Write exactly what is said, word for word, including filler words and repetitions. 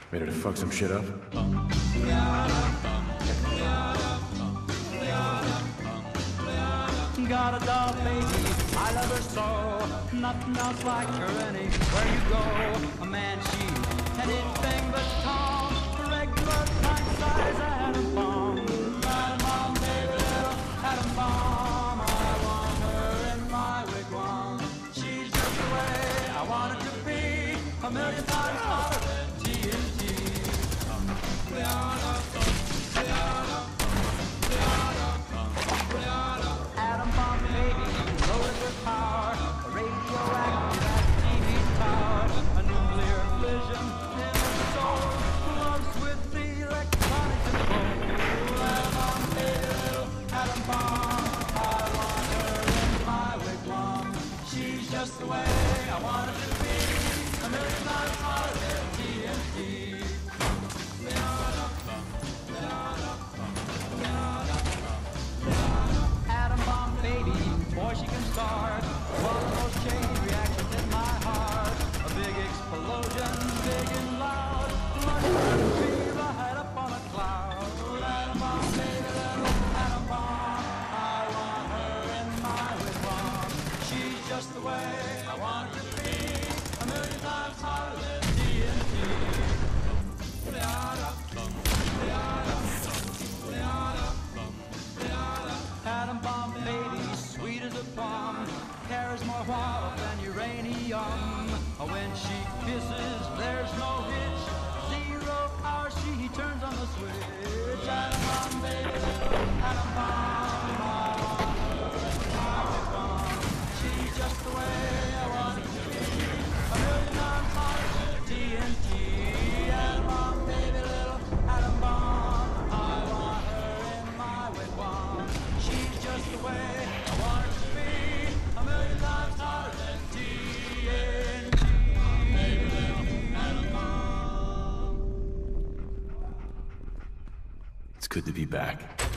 Ready to fuck some shit up? Got a doll baby, I love her so. Nothing else like her anywhere you go. A man, she's anything but calm. A regular pint size atom bomb. Atom bomb, baby, little atom bomb. I want her in my wigwam. She's just the way I want it to be. A million times hotter than T N T. Atom bomb baby, loaded with power, a radioactive as a T V tower, a nuclear fission in the soul, loves with the electronics and cold. Atom bomb baby, little atom bomb, I want her in my wigwam. She's just the way I want her to be, a million times hotter than T N T. Atom bomb baby, boy she can start one of those chain reactions in my heart. A big explosion, big and loud, like a tree right up on a cloud. Atom bomb baby, little atom bomb, I want her in my wigwam. She's just the way I want her to be, a million times hotter than T N T. Atom bomb baby, sweet as a plum, carries more water than uranium. When she kisses, there's no hitch, zero hour she turns on the switch. Atom bomb baby, little atom bomb, I want her in my wigwam. She's just the way I want it to be, a million times hotter than T N T. Atom bomb baby, little atom bomb, I want her in my wigwam. She's just the way I want her to be, a million times hotter than T N T. Baby, little atom bomb. It's good to be back.